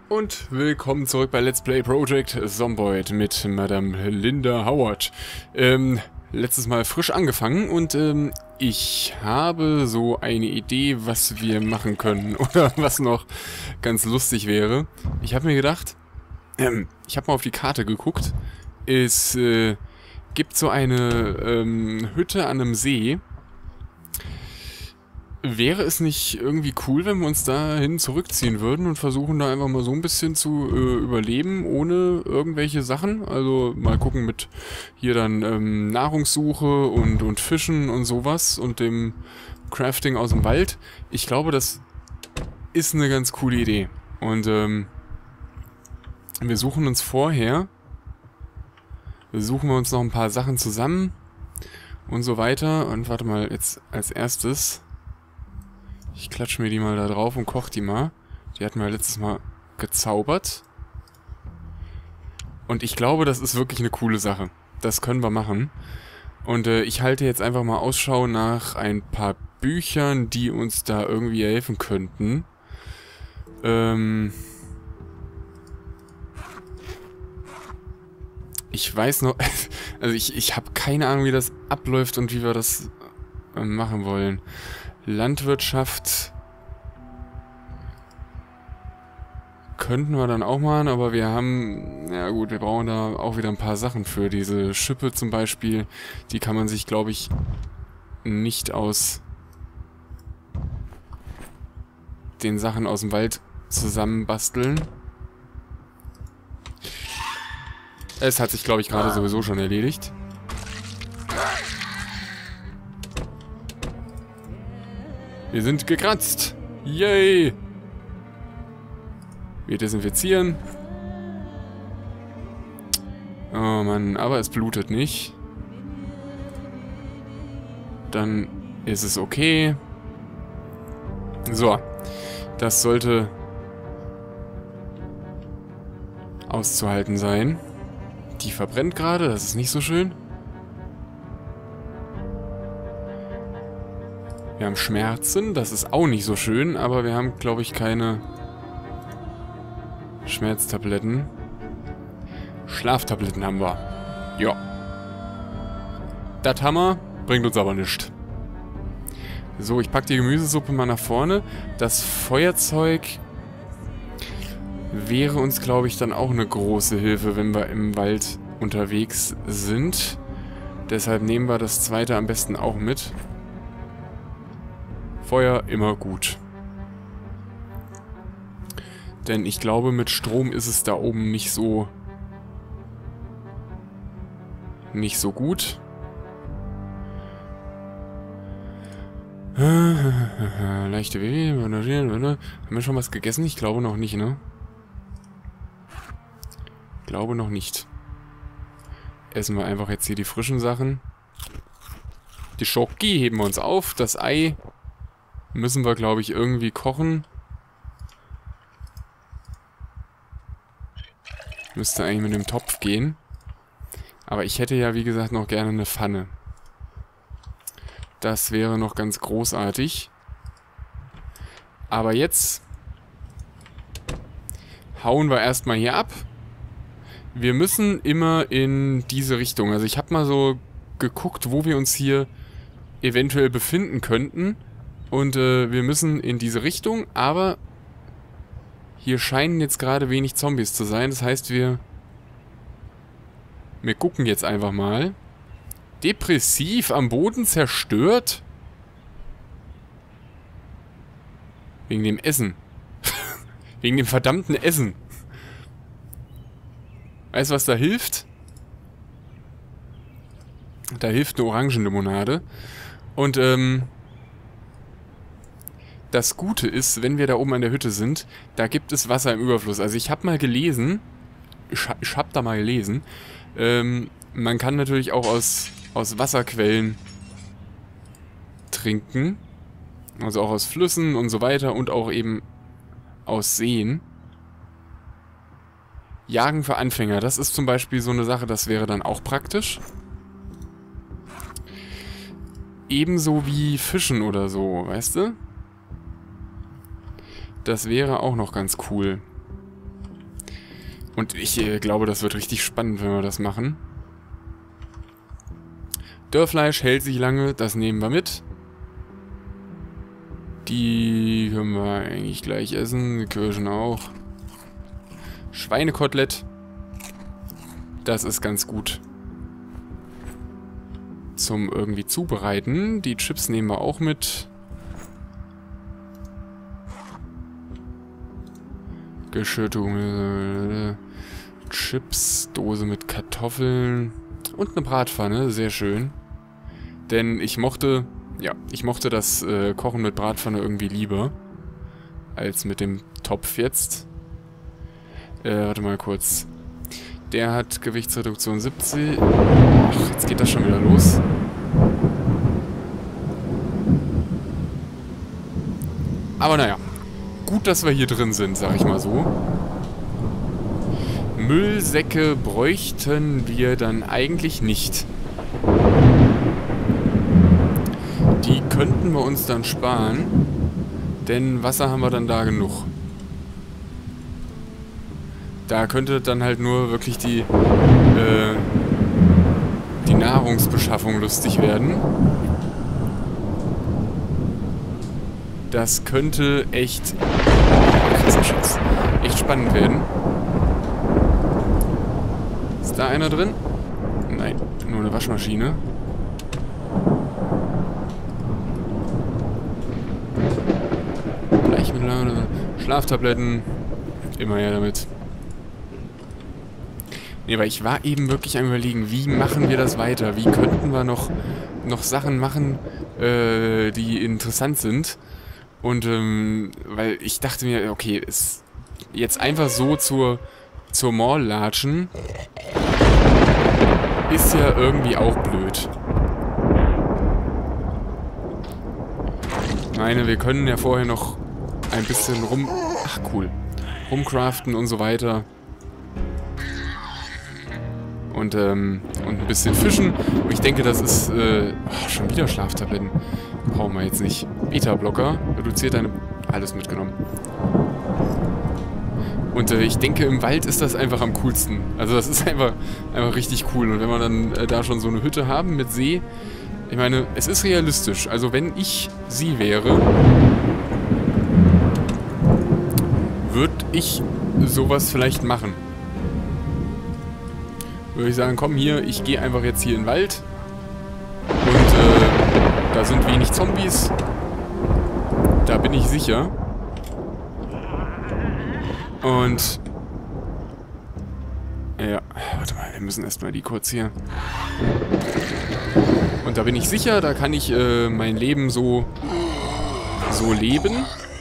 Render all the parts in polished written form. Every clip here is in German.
Und willkommen zurück bei Let's Play Project Zomboid mit Madame Linda Howard. Letztes Mal frisch angefangen und ich habe so eine Idee, was wir machen können oder was noch ganz lustig wäre. Ich habe mir gedacht, ich habe mal auf die Karte geguckt. Es gibt so eine Hütte an einem See. Wäre es nicht irgendwie cool, wenn wir uns dahin zurückziehen würden und versuchen da einfach mal so ein bisschen zu überleben, ohne irgendwelche Sachen? Also mal gucken mit hier dann Nahrungssuche und Fischen und sowas und dem Crafting aus dem Wald. Ich glaube, das ist eine ganz coole Idee. Und wir suchen uns vorher, suchen wir uns noch ein paar Sachen zusammen und so weiter. Und warte mal, jetzt als erstes... Ich klatsche mir die mal da drauf und koche die mal. Die hatten wir letztes Mal gezaubert. Und ich glaube, das ist wirklich eine coole Sache. Das können wir machen. Und ich halte jetzt einfach mal Ausschau nach ein paar Büchern, die uns da irgendwie helfen könnten. Ich weiß noch... Also ich habe keine Ahnung, wie das abläuft und wie wir das machen wollen. Landwirtschaft könnten wir dann auch machen, aber wir haben, ja gut, wir brauchen da auch wieder ein paar Sachen für. Diese Schippe zum Beispiel, die kann man sich, glaube ich, nicht aus den Sachen aus dem Wald zusammenbasteln. Es hat sich, glaube ich, gerade sowieso schon erledigt. Wir sind gekratzt. Yay. Wir desinfizieren. Oh Mann, aber es blutet nicht. Dann ist es okay. So. Das sollte auszuhalten sein. Die verbrennt gerade, das ist nicht so schön. Wir haben Schmerzen, das ist auch nicht so schön, aber wir haben, glaube ich, keine Schmerztabletten. Schlaftabletten haben wir. Ja. Das haben wir, bringt uns aber nichts. So, ich packe die Gemüsesuppe mal nach vorne. Das Feuerzeug wäre uns, glaube ich, dann auch eine große Hilfe, wenn wir im Wald unterwegs sind. Deshalb nehmen wir das zweite am besten auch mit. Feuer immer gut. Denn ich glaube, mit Strom ist es da oben nicht so gut. Leichte Weh. Haben wir schon was gegessen? Ich glaube noch nicht, ne? Ich glaube noch nicht. Essen wir einfach jetzt hier die frischen Sachen. Die Schoki heben wir uns auf. Das Ei müssen wir, glaube ich, irgendwie kochen. Müsste eigentlich mit dem Topf gehen. Aber ich hätte ja, wie gesagt, noch gerne eine Pfanne. Das wäre noch ganz großartig. Aber jetzt hauen wir erstmal hier ab. Wir müssen immer in diese Richtung. Also ich habe mal so geguckt, wo wir uns hier eventuell befinden könnten. Und wir müssen in diese Richtung, aber hier scheinen jetzt gerade wenig Zombies zu sein. Das heißt, wir gucken jetzt einfach mal. Depressiv, am Boden zerstört? Wegen dem Essen. Wegen dem verdammten Essen. Weißt du, was da hilft? Da hilft eine Orangenlimonade. Und, das Gute ist, wenn wir da oben an der Hütte sind, da gibt es Wasser im Überfluss. Also ich habe mal gelesen, ich hab da mal gelesen, man kann natürlich auch aus Wasserquellen trinken. Also auch aus Flüssen und so weiter und auch eben aus Seen. Jagen für Anfänger, das ist zum Beispiel so eine Sache, das wäre dann auch praktisch. Ebenso wie Fischen oder so, weißt du? Das wäre auch noch ganz cool. Und ich glaube, das wird richtig spannend, wenn wir das machen. Dörrfleisch hält sich lange, das nehmen wir mit. Die können wir eigentlich gleich essen, die Kirschen auch. Schweinekotelett. Das ist ganz gut. Zum irgendwie zubereiten. Die Chips nehmen wir auch mit. Geschüttung. Chips, Dose mit Kartoffeln. Und eine Bratpfanne, sehr schön. Denn ich mochte das Kochen mit Bratpfanne irgendwie lieber. Als mit dem Topf jetzt. Warte mal kurz. Der hat Gewichtsreduktion 70. Ach, jetzt geht das schon wieder los. Aber naja. Gut, dass wir hier drin sind, sag ich mal so. Müllsäcke bräuchten wir dann eigentlich nicht. Die könnten wir uns dann sparen. Denn Wasser haben wir dann da genug. Da könnte dann halt nur wirklich die Nahrungsbeschaffung lustig werden. Das könnte echt echt spannend werden. Ist da einer drin? Nein, nur eine Waschmaschine. Bleichmittel, Schlaftabletten. Immer her damit. Nee, aber ich war eben wirklich am Überlegen, wie machen wir das weiter? Wie könnten wir noch Sachen machen, die interessant sind? Und, weil ich dachte mir, okay, jetzt einfach so zur Mall latschen, ist ja irgendwie auch blöd. Ich meine, wir können ja vorher noch ein bisschen rumcraften und so weiter. Und ein bisschen fischen. Und ich denke, das ist... schon wieder Schlaftabletten. Brauchen wir jetzt nicht. Beta-Blocker. Reduziert deine... Alles mitgenommen. Und ich denke, im Wald ist das einfach am coolsten. Also das ist einfach richtig cool. Und wenn wir dann da schon so eine Hütte haben mit See... Ich meine, es ist realistisch. Also wenn ich sie wäre... würde ich sowas vielleicht machen. Würde ich sagen, komm hier, ich gehe einfach jetzt hier in den Wald. Und da sind wenig Zombies. Da bin ich sicher. Und... Ja, warte mal, wir müssen erstmal die kurz hier... Und da bin ich sicher, da kann ich mein Leben so leben.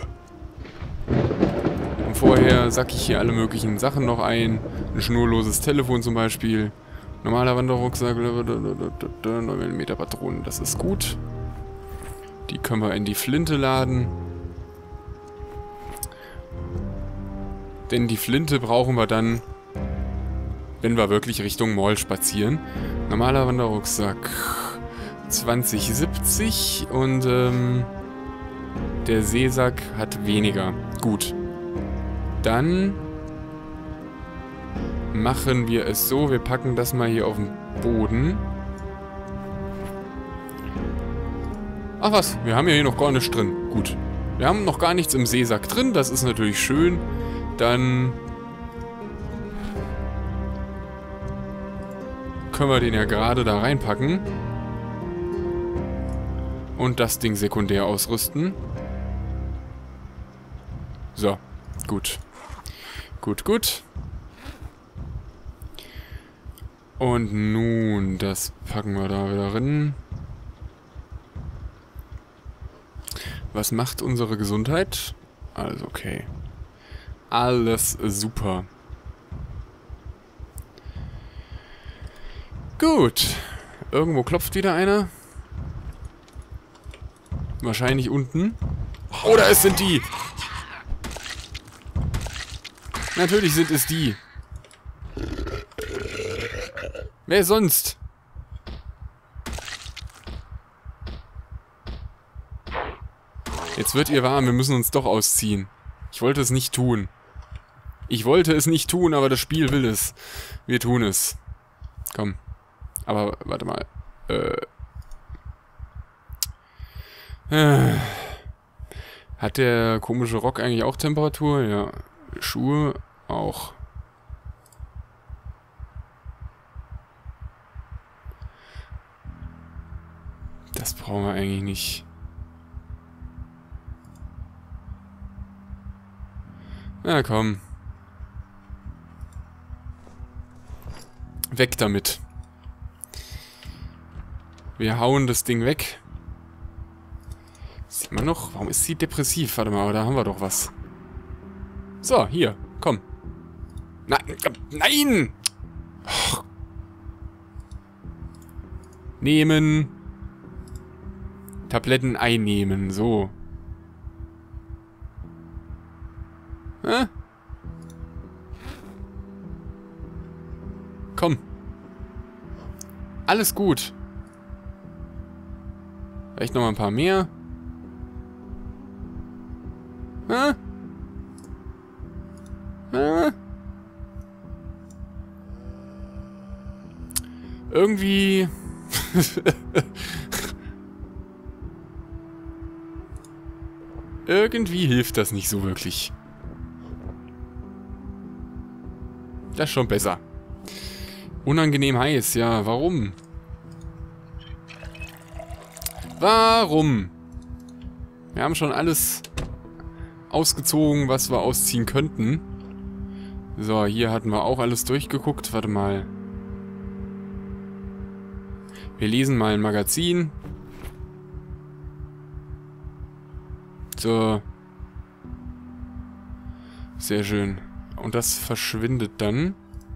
Und vorher sacke ich hier alle möglichen Sachen noch ein. Ein schnurloses Telefon zum Beispiel. Normaler Wanderrucksack. 9mm Patronen, das ist gut. Die können wir in die Flinte laden. Denn die Flinte brauchen wir dann, wenn wir wirklich Richtung Mall spazieren. Normaler Wanderrucksack 2070 und der Seesack hat weniger. Gut. Dann machen wir es so, wir packen das mal hier auf den Boden. Ach was, wir haben ja hier noch gar nichts drin. Gut. Wir haben noch gar nichts im Seesack drin, das ist natürlich schön. Dann können wir den ja gerade da reinpacken. Und das Ding sekundär ausrüsten. So, gut. Gut. Und nun, das packen wir da wieder rein. Was macht unsere Gesundheit? Alles okay. Alles super. Gut. Irgendwo klopft wieder einer. Wahrscheinlich unten. Oder es sind die! Natürlich sind es die. Wer sonst? Jetzt wird ihr warm, wir müssen uns doch ausziehen. Ich wollte es nicht tun. Ich wollte es nicht tun, aber das Spiel will es. Wir tun es. Komm. Aber, warte mal. Hat der komische Rock eigentlich auch Temperatur? Ja. Schuhe auch. Das brauchen wir eigentlich nicht. Na komm. Weg damit. Wir hauen das Ding weg. Sieht man noch? Warum ist sie depressiv? Warte mal, da haben wir doch was. So, hier. Komm. Nein! Och. Nehmen. Tabletten einnehmen. So. Hä? Komm. Alles gut. Vielleicht noch mal ein paar mehr. Hä? Hä? Irgendwie... Irgendwie hilft das nicht so wirklich. Das ist schon besser. Unangenehm heiß, ja, warum? Warum? Wir haben schon alles ausgezogen, was wir ausziehen könnten. So, hier hatten wir auch alles durchgeguckt. Warte mal. Wir lesen mal ein Magazin. So. Sehr schön. Und das verschwindet dann.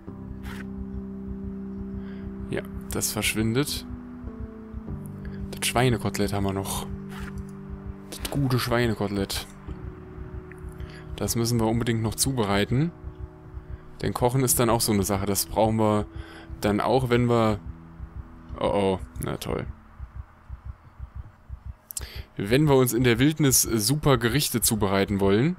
Ja, das verschwindet. Das Schweinekotelett haben wir noch. Das gute Schweinekotelett. Das müssen wir unbedingt noch zubereiten. Denn Kochen ist dann auch so eine Sache. Das brauchen wir dann auch, wenn wir... Oh, na toll. Wenn wir uns in der Wildnis super Gerichte zubereiten wollen.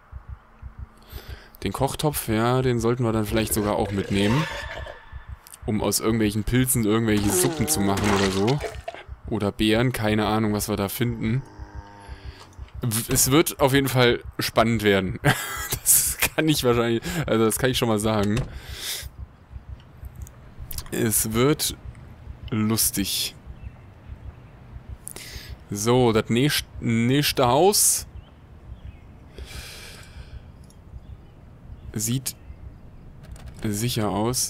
Den Kochtopf, ja, den sollten wir dann vielleicht sogar auch mitnehmen. Um aus irgendwelchen Pilzen irgendwelche Suppen zu machen oder so. Oder Beeren, keine Ahnung, was wir da finden. Es wird auf jeden Fall spannend werden. Das kann ich wahrscheinlich, also das kann ich schon mal sagen. Es wird lustig. So, das nächste Haus sieht sicher aus.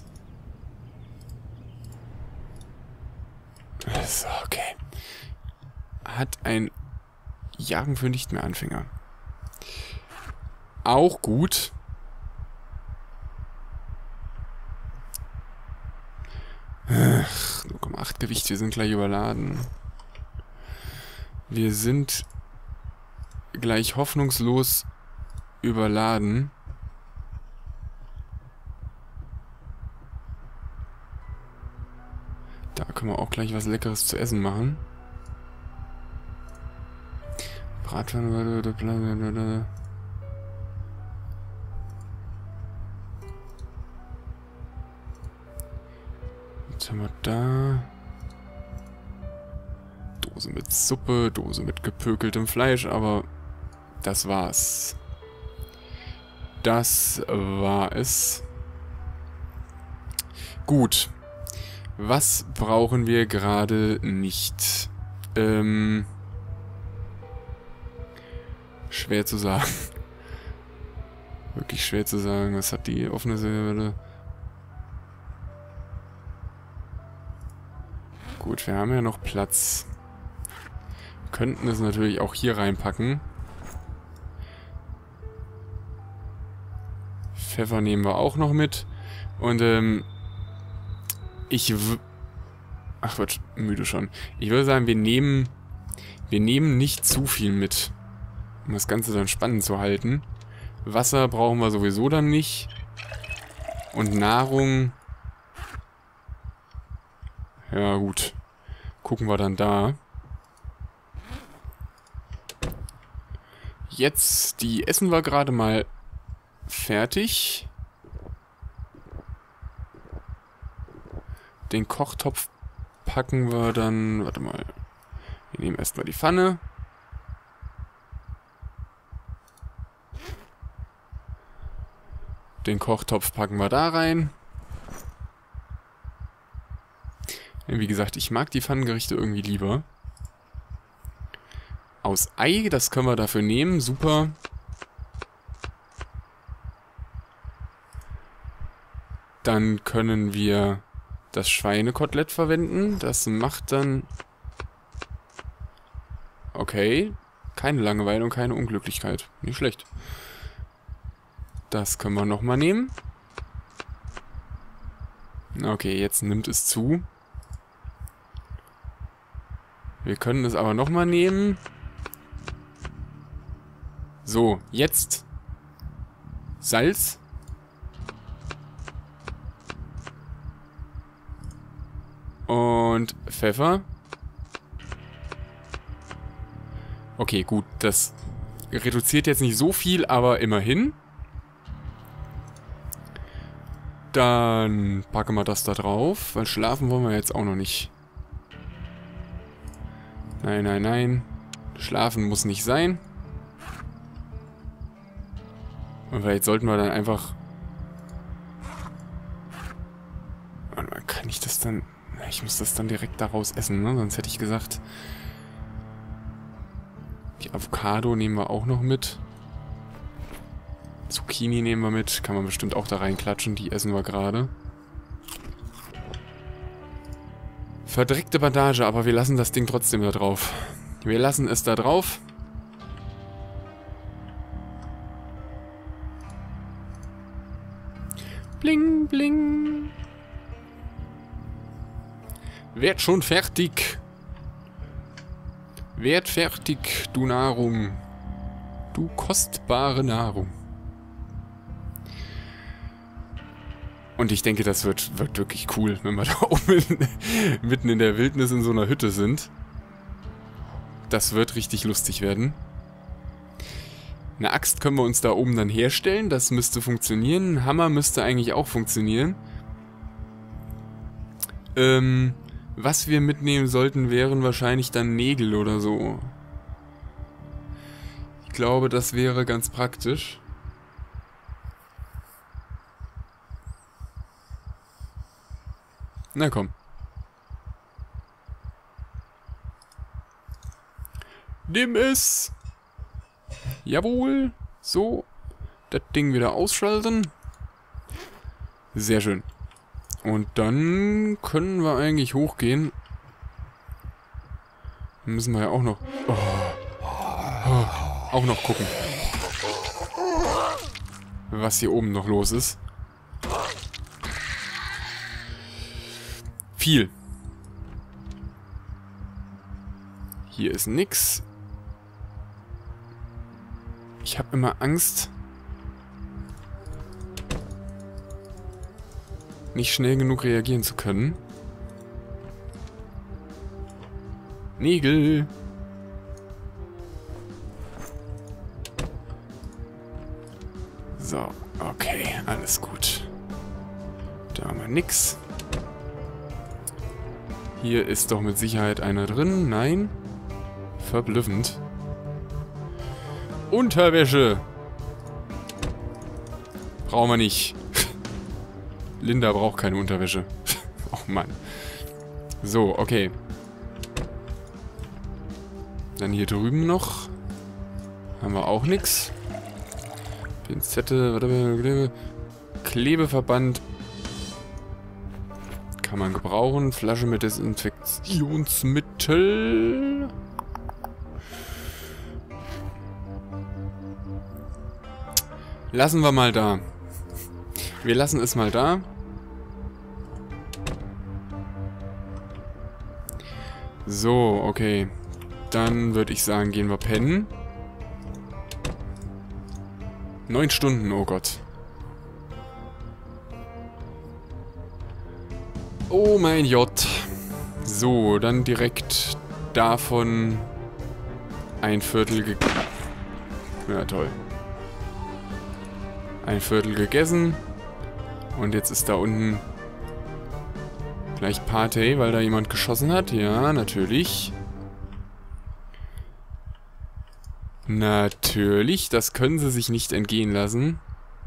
So, okay. Hat ein Jagen für nicht mehr Anfänger. Auch gut. Ach, 0,8 Gewicht, wir sind gleich überladen. Wir sind gleich hoffnungslos überladen. Da können wir auch gleich was Leckeres zu essen machen. Bratpfanne. Was haben wir da? Dose mit Suppe, Dose mit gepökeltem Fleisch, aber das war's. Das war es. Gut. Was brauchen wir gerade nicht? Schwer zu sagen. Wirklich schwer zu sagen. Was hat die offene Silberwelle? Gut, wir haben ja noch Platz. Könnten es natürlich auch hier reinpacken. Pfeffer nehmen wir auch noch mit. Und, ach, wird müde schon. Ich würde sagen, wir nehmen nicht zu viel mit, um das Ganze dann spannend zu halten. Wasser brauchen wir sowieso dann nicht. Und Nahrung... Ja, gut. Gucken wir dann da. Jetzt, die essen wir gerade mal fertig. Den Kochtopf packen wir dann... Warte mal. Wir nehmen erstmal die Pfanne. Den Kochtopf packen wir da rein. Wie gesagt, ich mag die Pfannengerichte irgendwie lieber. Aus Ei, das können wir dafür nehmen. Super. Dann können wir das Schweinekotelett verwenden. Das macht dann... Okay. Keine Langeweile und keine Unglücklichkeit. Nicht schlecht. Das können wir nochmal nehmen. Okay, jetzt nimmt es zu. Wir können es aber nochmal nehmen. So, jetzt Salz. Und Pfeffer. Okay, gut, das reduziert jetzt nicht so viel, aber immerhin. Dann packen wir das da drauf, weil schlafen wollen wir jetzt auch noch nicht. Nein, nein, nein. Schlafen muss nicht sein. Und vielleicht sollten wir dann einfach... Warte mal, kann ich das dann... Ich muss das dann direkt daraus essen, ne? Sonst hätte ich gesagt... Die Avocado nehmen wir auch noch mit. Zucchini nehmen wir mit. Kann man bestimmt auch da reinklatschen. Die essen wir gerade. Verdreckte Bandage, aber wir lassen das Ding trotzdem da drauf. Wir lassen es da drauf. Bling, bling. Werd schon fertig. Werd fertig, du Nahrung. Du kostbare Nahrung. Und ich denke, das wird wirklich cool, wenn wir da oben mitten in der Wildnis in so einer Hütte sind. Das wird richtig lustig werden. Eine Axt können wir uns da oben dann herstellen. Das müsste funktionieren. Ein Hammer müsste eigentlich auch funktionieren. Was wir mitnehmen sollten, wären wahrscheinlich dann Nägel oder so. Ich glaube, das wäre ganz praktisch. Na komm. Nimm es! Jawohl! So. Das Ding wieder ausschalten. Sehr schön. Und dann können wir eigentlich hochgehen. Müssen wir ja auch noch... auch noch gucken. Was hier oben noch los ist. Viel. Hier ist nix. Ich habe immer Angst, nicht schnell genug reagieren zu können. Nägel. So, okay, alles gut. Da haben wir nix. Hier ist doch mit Sicherheit einer drin. Nein. Verblüffend. Unterwäsche. Brauchen wir nicht. Linda braucht keine Unterwäsche. Oh Mann. So, okay. Dann hier drüben noch. Haben wir auch nichts. Pinzette, warte, Klebeverband. Kann man gebrauchen. Flasche mit Desinfektionsmittel. Lassen wir mal da. Wir lassen es mal da. So, okay. Dann würde ich sagen, gehen wir pennen. 9 Stunden, oh Gott. Oh mein Gott. So, dann direkt davon ein Viertel Ja, toll. Ein Viertel gegessen. Und jetzt ist da unten gleich Party, weil da jemand geschossen hat. Ja, natürlich. Natürlich, das können sie sich nicht entgehen lassen.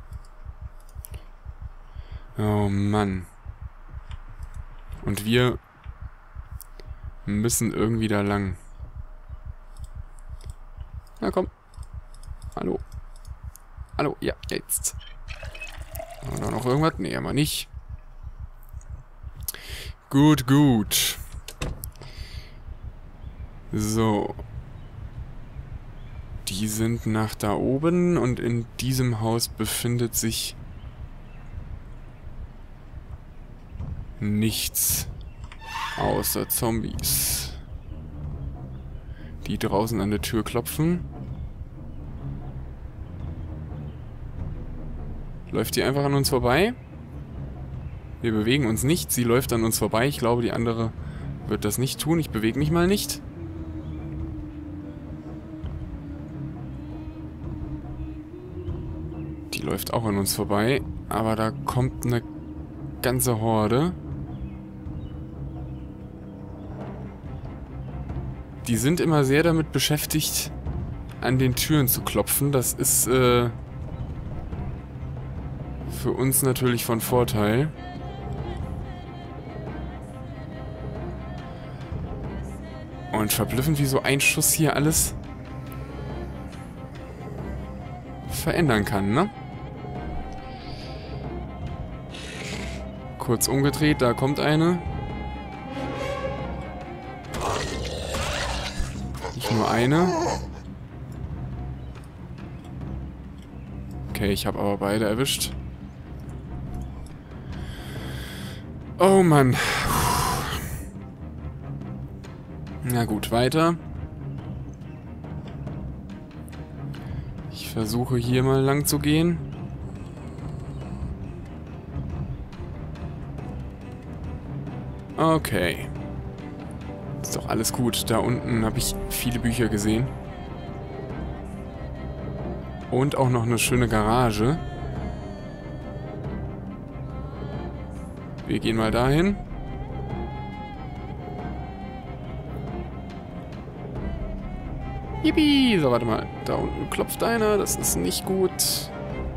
Oh Mann. Und wir müssen irgendwie da lang. Na komm. Hallo. Hallo, ja, jetzt. Haben wir da noch irgendwas? Nee, haben wir nicht. Gut, gut. So. Die sind nach da oben und in diesem Haus befindet sich nichts außer Zombies, die draußen an der Tür klopfen. Läuft die einfach an uns vorbei? Wir bewegen uns nicht. Sie läuft an uns vorbei. Ich glaube, die andere wird das nicht tun. Ich bewege mich mal nicht. Die läuft auch an uns vorbei. Aber da kommt eine ganze Horde. Die sind immer sehr damit beschäftigt, an den Türen zu klopfen. Das ist für uns natürlich von Vorteil. Und verblüffend, wie so ein Schuss hier alles verändern kann, ne? Kurz umgedreht, da kommt eine. Nicht nur eine. Okay, ich habe aber beide erwischt. Oh Mann. Na gut, weiter. Ich versuche hier mal lang zu gehen. Okay. Ist doch alles gut. Da unten habe ich viele Bücher gesehen. Und auch noch eine schöne Garage. Wir gehen mal dahin. Yippie! So, warte mal. Da unten klopft einer. Das ist nicht gut.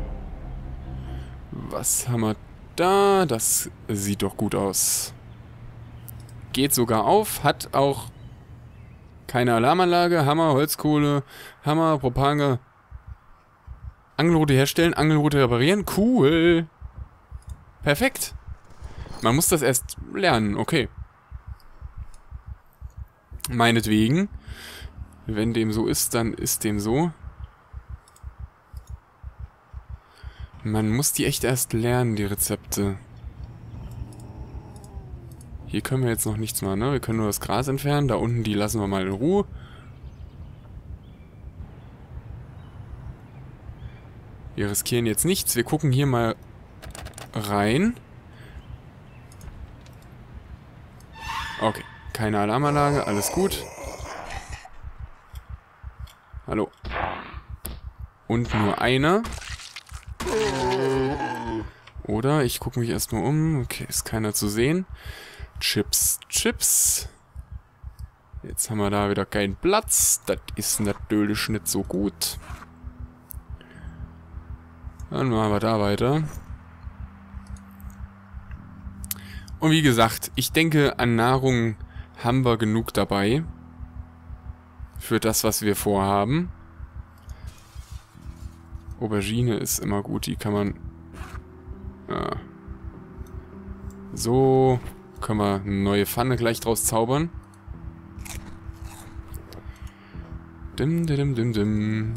Was haben wir da? Das sieht doch gut aus. Geht sogar auf. Hat auch keine Alarmanlage. Hammer, Holzkohle, Hammer, Propane. Angelrute herstellen, Angelrute reparieren. Cool. Perfekt. Man muss das erst lernen. Okay. Meinetwegen. Wenn dem so ist, dann ist dem so. Man muss die echt erst lernen, die Rezepte. Hier können wir jetzt noch nichts machen, ne? Wir können nur das Gras entfernen. Da unten, die lassen wir mal in Ruhe. Wir riskieren jetzt nichts. Wir gucken hier mal rein. Okay. Keine Alarmanlage. Alles gut. Hallo. Und nur einer. Oder ich gucke mich erstmal um. Okay, ist keiner zu sehen. Chips, Chips. Jetzt haben wir da wieder keinen Platz. Das ist natürlich nicht so gut. Dann machen wir da weiter. Und wie gesagt, ich denke, an Nahrung haben wir genug dabei. Für das, was wir vorhaben. Aubergine ist immer gut, die kann man... Ja. So können wir eine neue Pfanne gleich draus zaubern. Dim, dim, dim, dim.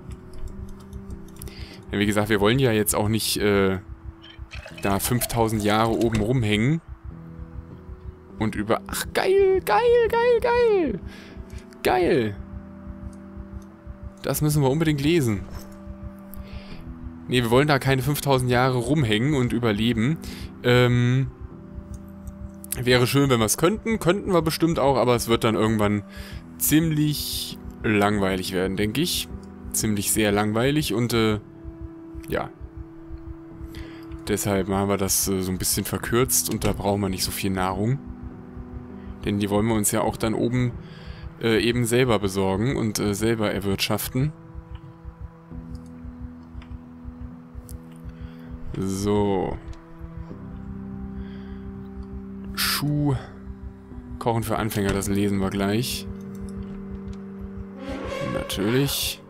Ja, wie gesagt, wir wollen ja jetzt auch nicht da 5000 Jahre oben rumhängen. Und über... Ach, geil, geil, geil, geil. Geil. Das müssen wir unbedingt lesen. Ne, wir wollen da keine 5000 Jahre rumhängen und überleben. Wäre schön, wenn wir es könnten. Könnten wir bestimmt auch, aber es wird dann irgendwann ziemlich langweilig werden, denke ich. Ziemlich sehr langweilig und, ja. Deshalb haben wir das so ein bisschen verkürzt und da brauchen wir nicht so viel Nahrung. Denn die wollen wir uns ja auch dann oben eben selber besorgen und selber erwirtschaften. So. Schuh. Kochen für Anfänger, das lesen wir gleich. Natürlich.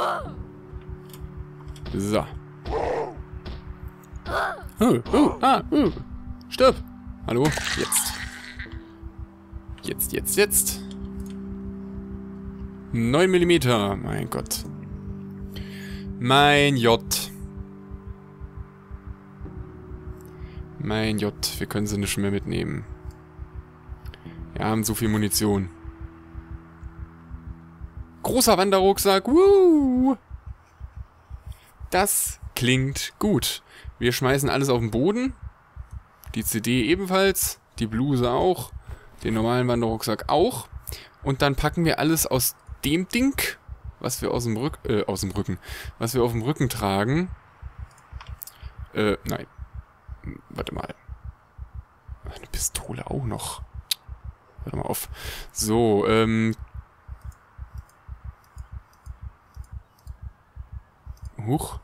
So. Stirb! Hallo? Jetzt. 9 mm. Mein Gott. Mein J. Wir können sie nicht mehr mitnehmen. Wir haben so viel Munition. Großer Wanderrucksack. Woo! Das klingt gut. Wir schmeißen alles auf den Boden. Die CD ebenfalls. Die Bluse auch. Den normalen Wanderrucksack auch. Und dann packen wir alles aus dem Ding, was wir was wir auf dem Rücken tragen. Nein. Warte mal. Eine Pistole auch noch. Warte mal auf. So, Huch.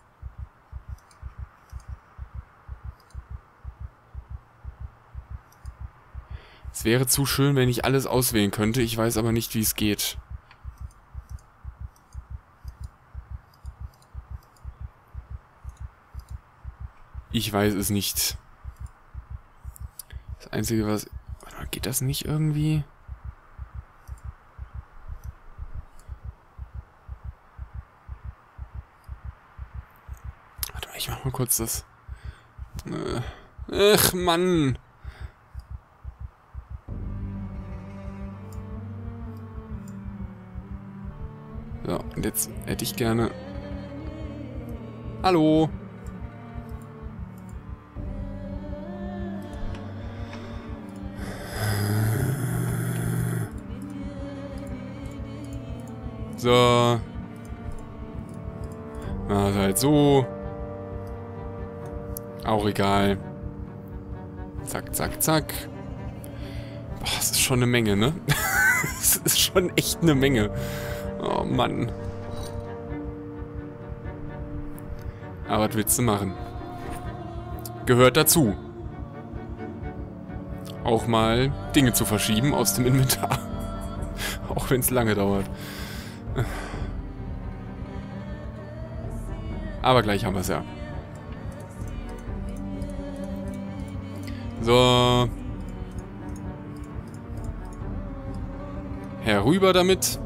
Es wäre zu schön, wenn ich alles auswählen könnte. Ich weiß aber nicht, wie es geht. Ich weiß es nicht. Das Einzige, was... Warte mal, geht das nicht irgendwie? Warte mal, ich mach mal kurz das... Ach, Mann! So, und jetzt hätte ich gerne... Hallo! So. Na, halt so. Auch egal. Zack, zack, zack. Boah, das ist schon eine Menge, ne? Das ist schon echt eine Menge. Oh, Mann. Aber was willst du machen? Gehört dazu. Auch mal Dinge zu verschieben aus dem Inventar. Auch wenn es lange dauert. Aber gleich haben wir es ja. So. Herüber damit.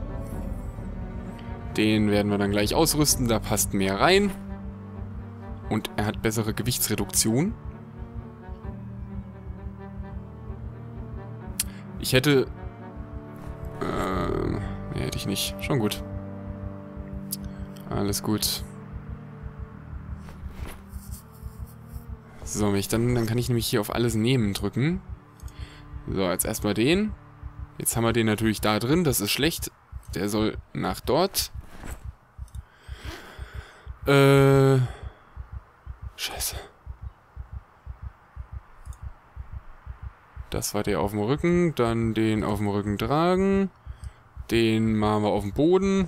Den werden wir dann gleich ausrüsten. Da passt mehr rein. Und er hat bessere Gewichtsreduktion. Ich hätte... nee, hätte ich nicht. Schon gut. Alles gut. So, dann kann ich nämlich hier auf alles nehmen drücken. So, jetzt erstmal den. Jetzt haben wir den natürlich da drin. Das ist schlecht. Der soll nach dort. Scheiße. Das war der auf dem Rücken. Dann den auf dem Rücken tragen. Den machen wir auf dem Boden.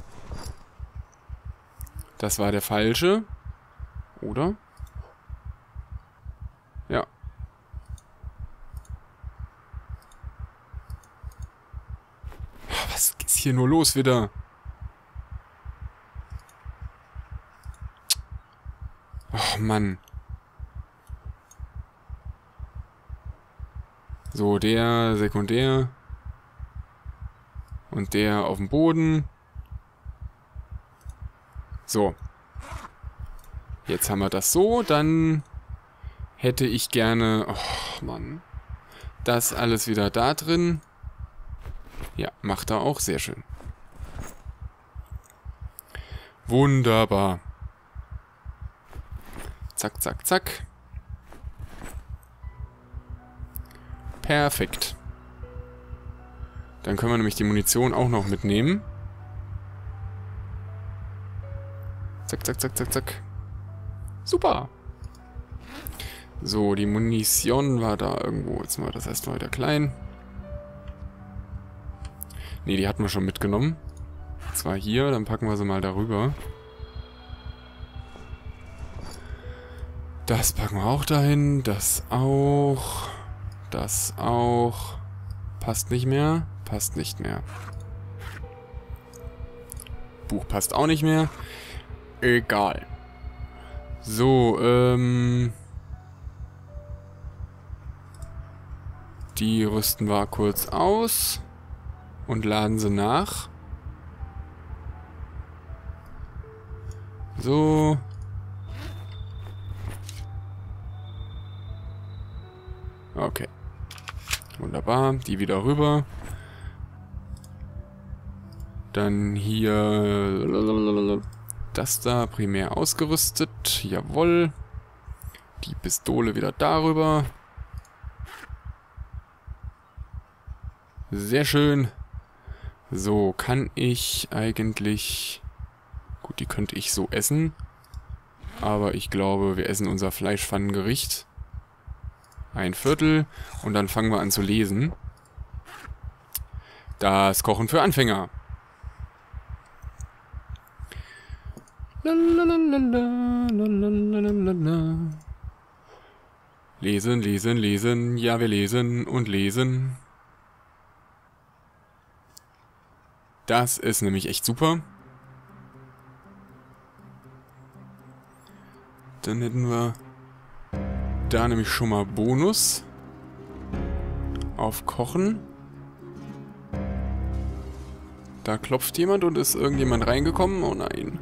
Das war der falsche. Oder? Ja. Was ist hier nur los wieder? Oh Mann. So, der sekundär. Und der auf dem Boden. So. Jetzt haben wir das so. Dann hätte ich gerne... Oh Mann. Das alles wieder da drin. Ja, macht er auch. Sehr schön. Wunderbar. Zack, zack, zack. Perfekt. Dann können wir nämlich die Munition auch noch mitnehmen. Zack, zack, zack, zack, zack. Super. So, die Munition war da irgendwo. Jetzt mal das erstmal wieder klein. Ne, die hatten wir schon mitgenommen. Und zwar hier, dann packen wir sie mal darüber. Das packen wir auch dahin. Das auch. Das auch. Passt nicht mehr. Passt nicht mehr. Buch passt auch nicht mehr. Egal. So, die rüsten wir kurz aus und laden sie nach. So. Okay. Wunderbar. Die wieder rüber. Dann hier das da primär ausgerüstet. Jawohl. Die Pistole wieder darüber. Sehr schön. So, kann ich eigentlich... Gut, die könnte ich so essen. Aber ich glaube, wir essen unser Fleischpfannengericht. 1/4. Und dann fangen wir an zu lesen. Das Kochen für Anfänger. Lesen, lesen, lesen. Ja, wir lesen und lesen. Das ist nämlich echt super. Dann hätten wir da nämlich schon mal Bonus auf Kochen. Da klopft jemand und ist irgendjemand reingekommen. Oh nein.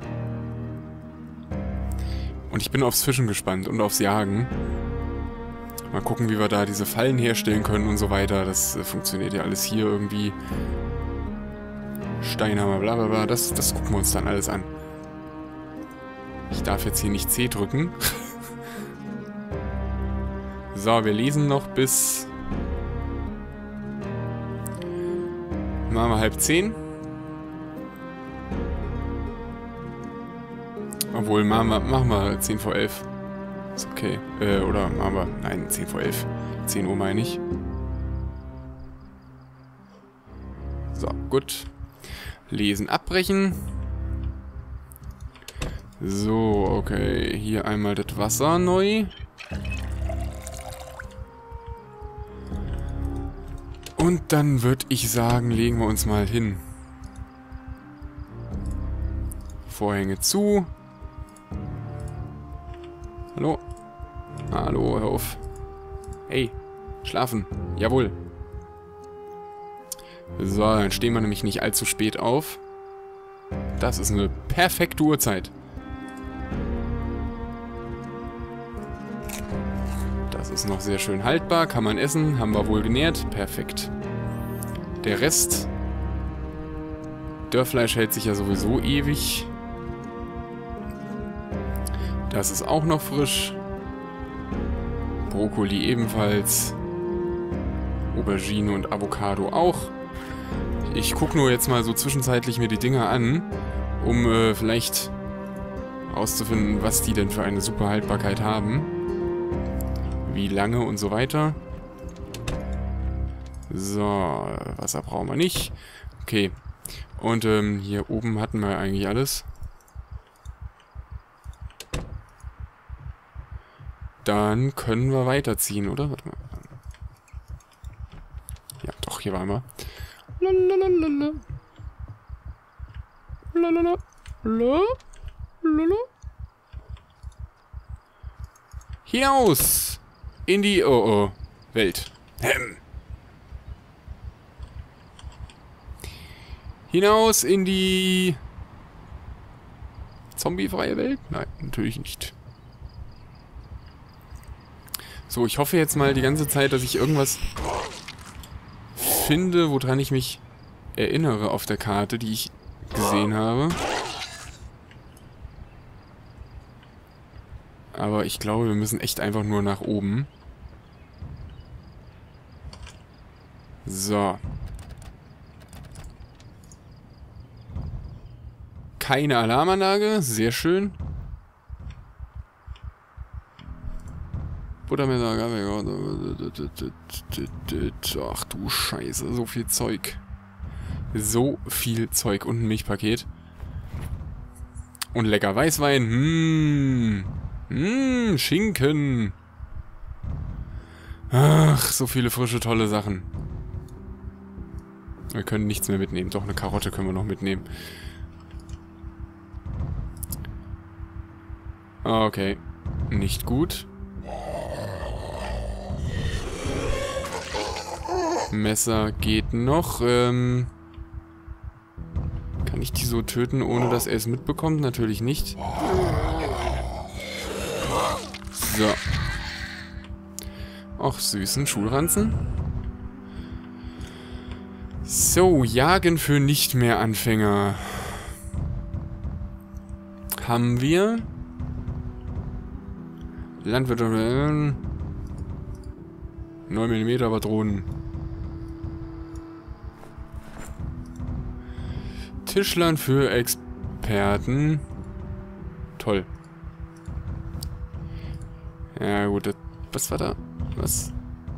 Und ich bin aufs Fischen gespannt und aufs Jagen. Mal gucken, wie wir da diese Fallen herstellen können und so weiter. Das funktioniert ja alles hier irgendwie. Steinhammer, bla bla bla. Das gucken wir uns dann alles an. Ich darf jetzt hier nicht C drücken. So, wir lesen noch bis... Machen wir 9:30. Obwohl, machen wir 10 vor 11. Ist okay. Oder machen wir... Nein, 10 vor 11. 10 Uhr meine ich. So, gut. Lesen abbrechen. So, okay. Hier einmal das Wasser neu. Und dann würde ich sagen, legen wir uns mal hin. Vorhänge zu. Hallo? Hallo, hör auf. Hey, schlafen. Jawohl. So, dann stehen wir nämlich nicht allzu spät auf. Das ist eine perfekte Uhrzeit. Das ist noch sehr schön haltbar. Kann man essen. Haben wir wohl genährt. Perfekt. Der Rest... Dörrfleisch hält sich ja sowieso ewig. Das ist auch noch frisch. Brokkoli ebenfalls. Aubergine und Avocado auch. Ich gucke nur jetzt mal so zwischenzeitlich mir die Dinger an, um vielleicht herauszufinden, was die denn für eine super Haltbarkeit haben. Wie lange und so weiter. So, Wasser brauchen wir nicht. Okay. Und hier oben hatten wir eigentlich alles. Dann können wir weiterziehen, oder? Warte mal. Ja, doch, hier waren wir. Lalalala. Lalala. Lalala. Hinaus! In die Welt. Hinaus in die zombiefreie Welt? Nein, natürlich nicht. So, ich hoffe jetzt mal die ganze Zeit, dass ich irgendwas finde, woran ich mich erinnere auf der Karte, die ich gesehen habe. Aber ich glaube, wir müssen echt einfach nur nach oben. So. Keine Alarmanlage, sehr schön. Buttermesser. Ach du Scheiße, so viel Zeug. So viel Zeug. Und ein Milchpaket. Und lecker Weißwein. Schinken. Ach, so viele frische, tolle Sachen. Wir können nichts mehr mitnehmen. Doch, eine Karotte können wir noch mitnehmen. Okay. Nicht gut. Messer geht noch. Kann ich die so töten, ohne dass er es mitbekommt? Natürlich nicht. So. Ach, süßen Schulranzen. So, Jagen für Nicht-mehr-Anfänger. Haben wir. Landwirt 9 mm Patronen. Tischlern für Experten. Toll. Ja gut, das, was war da? Was?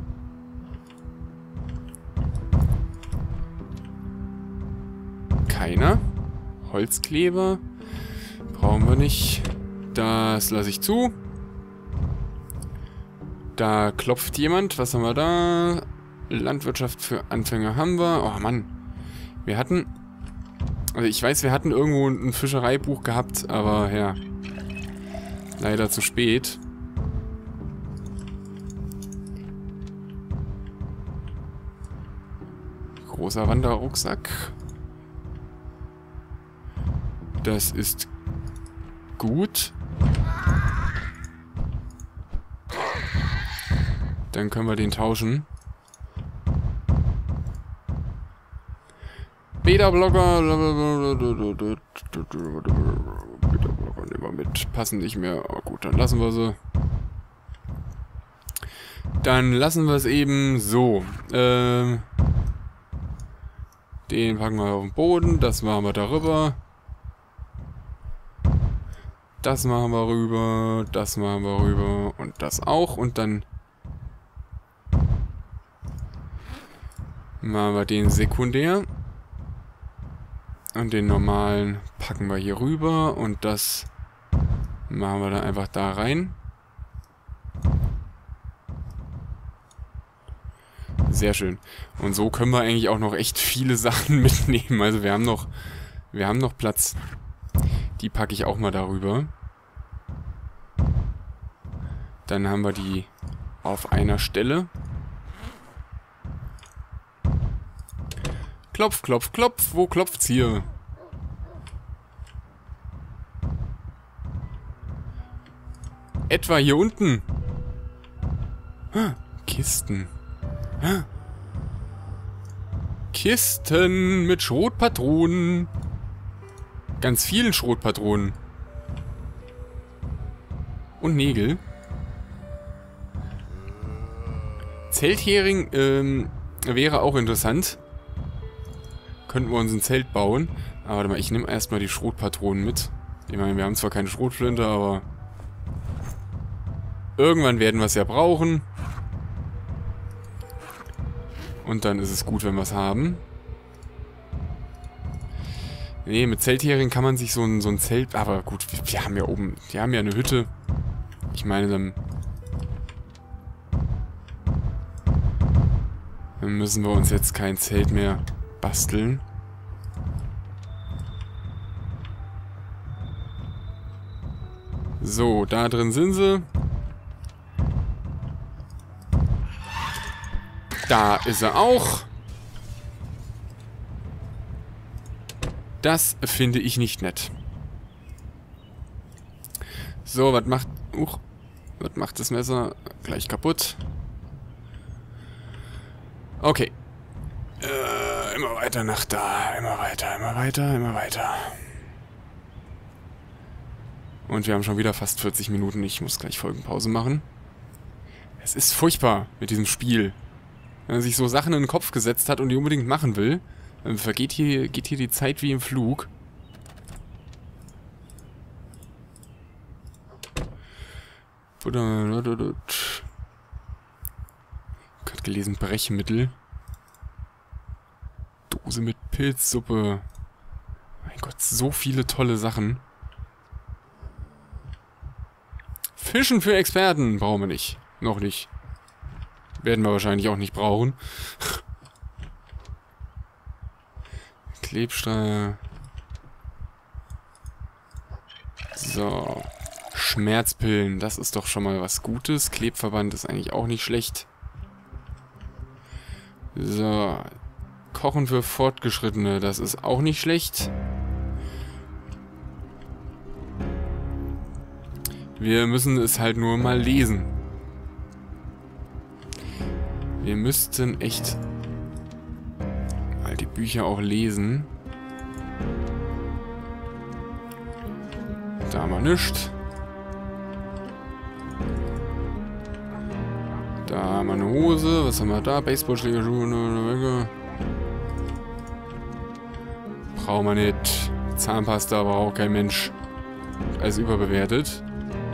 Keiner. Holzkleber. Brauchen wir nicht. Das lasse ich zu. Da klopft jemand. Was haben wir da? Landwirtschaft für Anfänger haben wir. Oh Mann. Wir hatten... Also ich weiß, wir hatten irgendwo ein Fischereibuch gehabt, aber ja. Leider zu spät. Großer Wanderrucksack. Das ist gut. Dann können wir den tauschen. Beta-Blocker. Beta-Blocker nehmen wir mit. Passen nicht mehr. Oh, gut, dann lassen wir sie. Dann lassen wir es eben so. Den packen wir auf den Boden. Das machen wir darüber. Das machen wir rüber. Das machen wir rüber. Und das auch. Und dann machen wir den sekundär. Und den normalen packen wir hier rüber. Und das machen wir dann einfach da rein. Sehr schön. Und so können wir eigentlich auch noch echt viele Sachen mitnehmen. Also wir haben noch Platz. Die packe ich auch mal darüber. Dann haben wir die auf einer Stelle. Klopf, klopf, klopf. Wo klopft's hier? Etwa hier unten. Kisten. Kisten mit Schrotpatronen. Ganz vielen Schrotpatronen. Und Nägel. Zelthering wäre auch interessant. Könnten wir uns ein Zelt bauen. Aber warte mal, ich nehme erstmal die Schrotpatronen mit. Ich meine, wir haben zwar keine Schrotflinte, aber irgendwann werden wir es ja brauchen. Und dann ist es gut, wenn wir es haben. Nee, mit Zelthering kann man sich so ein Zelt... Aber gut, wir haben ja oben... Wir haben ja eine Hütte. Ich meine, dann müssen wir uns jetzt kein Zelt mehr basteln. So, da drin sind sie. Da ist er auch. Das finde ich nicht nett. So, was macht... was macht das Messer? Gleich kaputt. Okay. Immer weiter nach da. Immer weiter, immer weiter, immer weiter. Und wir haben schon wieder fast 40 Minuten. Ich muss gleich Folgenpause machen. Es ist furchtbar mit diesem Spiel. Wenn man sich so Sachen in den Kopf gesetzt hat und die unbedingt machen will, dann geht hier die Zeit wie im Flug. gerade gelesen, Brechmittel. Dose mit Pilzsuppe. Mein Gott, so viele tolle Sachen. Fischen für Experten brauchen wir nicht. Noch nicht. Werden wir wahrscheinlich auch nicht brauchen. Klebstrahl. So. Schmerzpillen, das ist doch schon mal was Gutes. Klebverband ist eigentlich auch nicht schlecht. So. Kochen für Fortgeschrittene, das ist auch nicht schlecht. Wir müssen es halt nur mal lesen. Wir müssten echt mal die Bücher auch lesen. Da haben wir nichts. Da haben wir eine Hose. Was haben wir da? Baseballschläger, Schuhe. Brauchen wir nicht. Zahnpasta braucht kein Mensch. Alles überbewertet.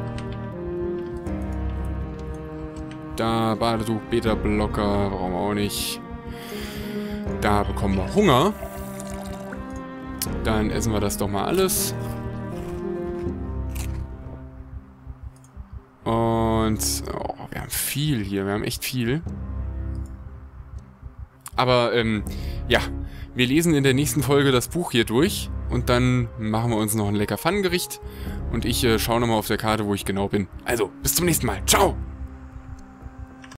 Da Badetuch, Beta-Blocker brauchen wir auch nicht. Da bekommen wir Hunger. Dann essen wir das doch mal alles. Und oh, wir haben viel hier, wir haben echt viel. Aber, ja, wir lesen in der nächsten Folge das Buch hier durch. Und dann machen wir uns noch ein lecker Pfannengericht. Und ich schaue nochmal auf der Karte, wo ich genau bin. Also, bis zum nächsten Mal. Ciao!